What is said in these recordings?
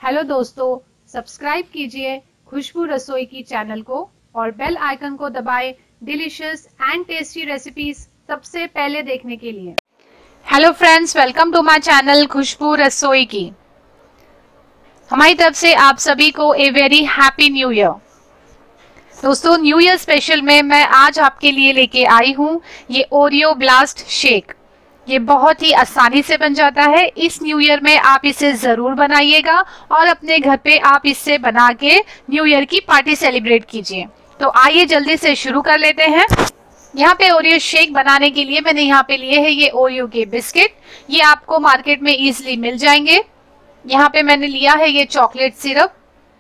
Hello दोस्तों, subscribe कीजिए खुशबू रसोई की चैनल को और बेल आइकन को दबाएं डिलीशियस एंड टेस्टी रेसिपीज सबसे पहले देखने के लिए। Hello friends, welcome to my channel Khushboo Rasoi की। हमारी तरफ से आप सभी को a very happy new year. दोस्तों, न्यू ईयर स्पेशल में मैं आज आपके लिए लेके आई हूँ ये ओरियो ब्लास्ट शेक। ये बहुत ही आसानी से बन जाता है। इस न्यू ईयर में आप इसे जरूर बनाइएगा और अपने घर पे आप इससे बना के न्यू ईयर की पार्टी सेलिब्रेट कीजिए। तो आइए जल्दी से शुरू कर लेते हैं। यहाँ पे ओरियो शेक बनाने के लिए मैंने यहाँ पे लिए हैं ये ओरियो के बिस्किट। ये आपको मार्केट में इजीली मिल जाएंगे। यहाँ पे मैंने लिया है ये चॉकलेट सिरप।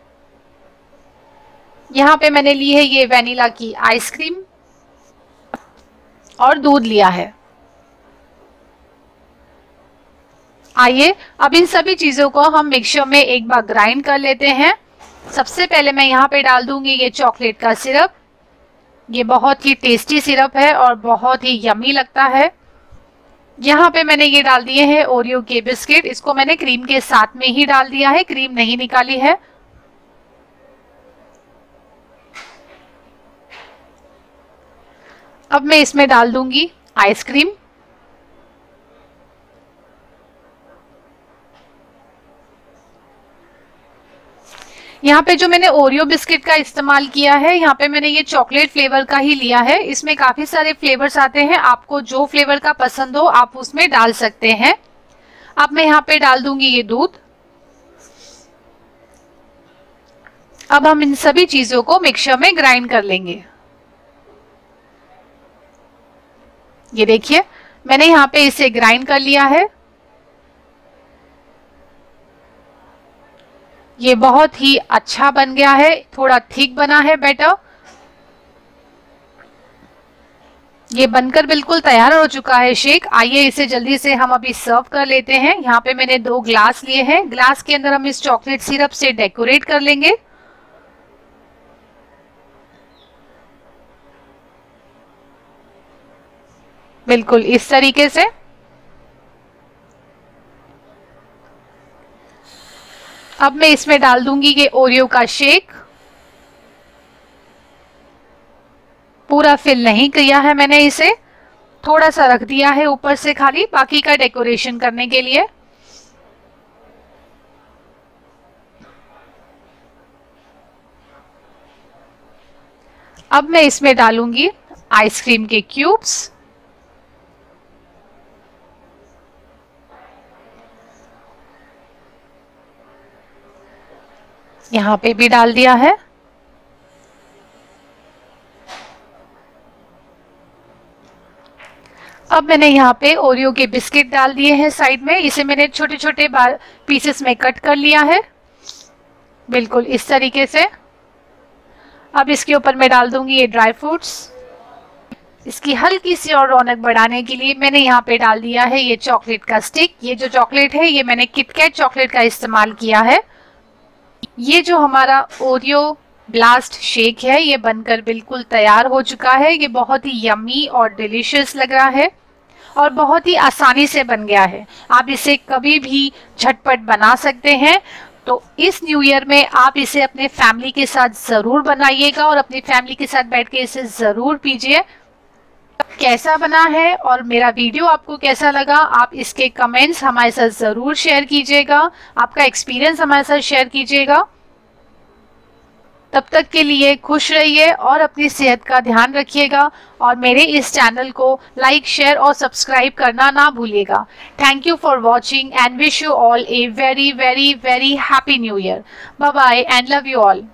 यहाँ पे मैंने ली है ये वेनिला की आइसक्रीम और दूध लिया है। आइए अब इन सभी चीजों को हम मिक्सर में एक बार ग्राइंड कर लेते हैं। सबसे पहले मैं यहाँ पे डाल दूंगी ये चॉकलेट का सिरप। ये बहुत ही टेस्टी सिरप है और बहुत ही यम्मी लगता है। यहाँ पे मैंने ये डाल दिए हैं ओरियो के बिस्किट। इसको मैंने क्रीम के साथ में ही डाल दिया है, क्रीम नहीं निकाली है। अब मैं इसमें डाल दूंगी आइसक्रीम। यहाँ पे जो मैंने ओरियो बिस्किट का इस्तेमाल किया है, यहाँ पे मैंने ये चॉकलेट फ्लेवर का ही लिया है। इसमें काफी सारे फ्लेवर्स आते हैं, आपको जो फ्लेवर का पसंद हो आप उसमें डाल सकते हैं। अब मैं यहाँ पे डाल दूंगी ये दूध। अब हम इन सभी चीजों को मिक्सर में ग्राइंड कर लेंगे। ये देखिए, मैंने यहाँ पे इसे ग्राइंड कर लिया है। ये बहुत ही अच्छा बन गया है, थोड़ा थिक बना है बैटर। ये बनकर बिल्कुल तैयार हो चुका है शेक। आइए इसे जल्दी से हम अभी सर्व कर लेते हैं। यहाँ पे मैंने 2 ग्लास लिए हैं। ग्लास के अंदर हम इस चॉकलेट सिरप से डेकोरेट कर लेंगे। बिल्कुल इस तरीके से। अब मैं इसमें डाल दूंगी ये ओरियो का शेक। पूरा फिल नहीं किया है मैंने इसे, थोड़ा सा रख दिया है ऊपर से खाली, बाकी का डेकोरेशन करने के लिए। अब मैं इसमें डालूंगी आइसक्रीम के क्यूब्स। यहाँ पे भी डाल दिया है। अब मैंने यहाँ पे ओरियो के बिस्किट डाल दिए हैं साइड में। इसे मैंने छोटे छोटे पीसेस में कट कर लिया है, बिल्कुल इस तरीके से। अब इसके ऊपर मैं डाल दूंगी ये ड्राई फ्रूट्स। इसकी हल्की सी और रौनक बढ़ाने के लिए मैंने यहाँ पे डाल दिया है ये चॉकलेट का स्टिक। ये जो चॉकलेट है ये मैंने किटकैट चॉकलेट का इस्तेमाल किया है। ये जो हमारा ओरियो ब्लास्ट शेक है ये बनकर बिल्कुल तैयार हो चुका है। ये बहुत ही यम्मी और डिलीशियस लग रहा है और बहुत ही आसानी से बन गया है। आप इसे कभी भी झटपट बना सकते हैं। तो इस न्यू ईयर में आप इसे अपने फैमिली के साथ जरूर बनाइएगा और अपनी फैमिली के साथ बैठ के इसे जरूर पीजिए। कैसा बना है और मेरा वीडियो आपको कैसा लगा, आप इसके कमेंट्स हमारे साथ जरूर शेयर कीजिएगा। आपका एक्सपीरियंस हमारे साथ शेयर कीजिएगा। तब तक के लिए खुश रहिए और अपनी सेहत का ध्यान रखिएगा और मेरे इस चैनल को लाइक, शेयर और सब्सक्राइब करना ना भूलिएगा। Thank you for watching and wish you all a very very very happy new year. Bye bye and love you all.